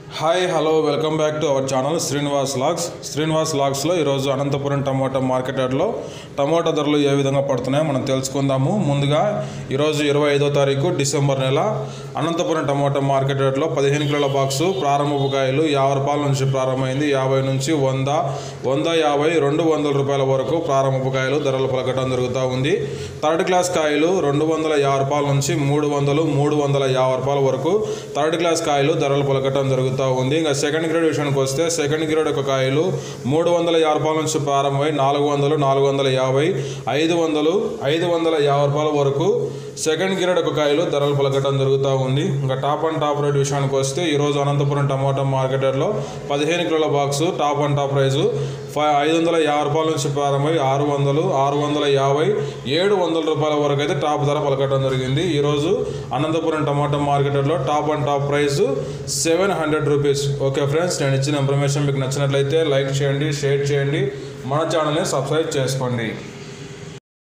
Hi hello welcome back to our channel Srinivas లాగ్స్లో ఈరోజు Anantapuram tomato market యార్డ్లో టమోటా ధరలు ఏ విధంగా పడుతున్నాయో మనం తెలుసుకుందాము. ముందుగా ఈరోజు 25వ తారీఖు డిసెంబర్ నెల అనంతపురం టమోటా మార్కెట్ యార్డ్లో 15 కిలోల బాక్సు ప్రారంభపు కాయలు 50 రూపాయల నుంచి ప్రారంభమైంది. 50 నుంచి 100, 150, 200 రూపాయల వరకు ప్రారంభపు కాయలు ధరలు పలకటం జరుగుతూ ఉంది. థర్డ్ క్లాస్ కాయలు 250 రూపాయల నుంచి 300, 350 రూపాయల వరకు థర్డ్ క్లాస్ కాయలు ధరలు పలకటం జరుగుతూ ఉంది. ఇంకా సెకండ్ గ్రేడ్ విషయానికి వస్తే సెకండ్ గ్రేడ్ యొక్క కాయలు 350 రూపాయల నుంచి ప్రారంభమై 400, 450, 500, 550 రూపాయల వరకు సెకండ్ గ్రేడ్ యొక్క కాయలు ధరలు పలకటం జరుగుతూ ఉంది. ఇంకా టాప్ అండ్ టాప్ రేట్ విషయానికి వస్తే ఈరోజు అనంతపురం టమోటా మార్కెట్లో 15 కిలోల box top and top price 550 రూపాయల నుంచి ప్రారంభమై 600, 650, 700 రూపాయల వరకు అయితే టాప్ ధర పలకటం జరిగింది. ఈరోజు అనంతపురం టమోటా మార్కెట్లో top and top price 700 rupees. Okay friends, నేను ఇచ్చిన ఇన్ఫర్మేషన్ మీకు నచ్చినట్లయితే లైక్ చేయండి, షేర్ చేయండి, మన ఛానల్ని సబ్స్క్రైబ్ చేసుకోండి.